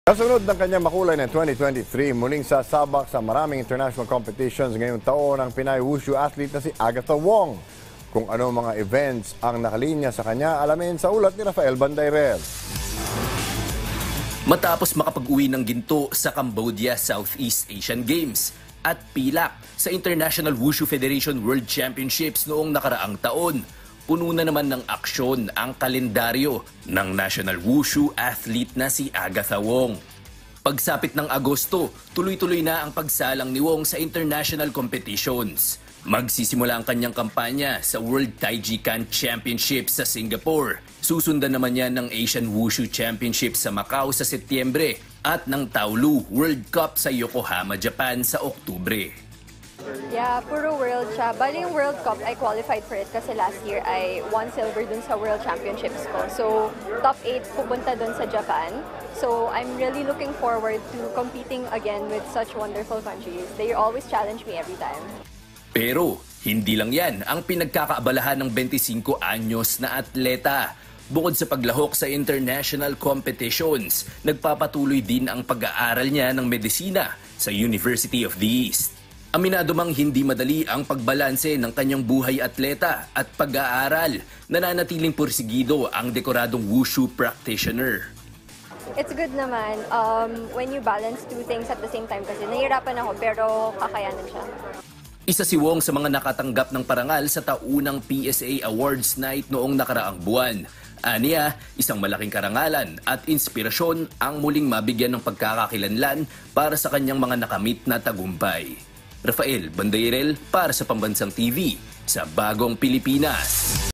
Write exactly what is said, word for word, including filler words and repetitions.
Kasunod ng kanyang makulay ng twenty twenty-three, muling sasabak sa maraming international competitions ngayong taon ang Pinay Wushu athlete na si Agatha Wong. Kung ano mga events ang nakalinya sa kanya, alamin sa ulat ni Rafael Bandayrel. Matapos makapag-uwi ng ginto sa Cambodia Southeast Asian Games at pilak sa International Wushu Federation World Championships noong nakaraang taon, puno na naman ng aksyon ang kalendaryo ng national wushu athlete na si Agatha Wong. Pagsapit ng Agosto, tuloy-tuloy na ang pagsalang ni Wong sa international competitions. Magsisimula ang kanyang kampanya sa World Taijikan Championships sa Singapore. Susundan naman yan ng Asian Wushu Championships sa Macau sa Setyembre at ng Taolu World Cup sa Yokohama, Japan sa Oktubre. Yeah, puro world siya. Bali yung World Cup, I qualified for it kasi last year I won silver dun sa World Championships ko. So, top eight pupunta dun sa Japan. So, I'm really looking forward to competing again with such wonderful countries. They always challenge me every time. Pero, hindi lang yan ang pinagkakaabalahan ng twenty-five anyos na atleta. Bukod sa paglahok sa international competitions, nagpapatuloy din ang pag-aaral niya ng medisina sa University of the East. Aminado mang hindi madali ang pagbalanse ng kanyang buhay atleta at pag-aaral, nananatiling pursigido ang dekoradong wushu practitioner. It's good naman um, when you balance two things at the same time kasi nahihirapan ako pero kakayanan siya. Isa si Wong sa mga nakatanggap ng parangal sa taunang P S A Awards Night noong nakaraang buwan. Aniya, isang malaking karangalan at inspirasyon ang muling mabigyan ng pagkakakilanlan para sa kanyang mga nakamit na tagumpay. Rafael Bandayrel para sa Pambansang T V sa Bagong Pilipinas.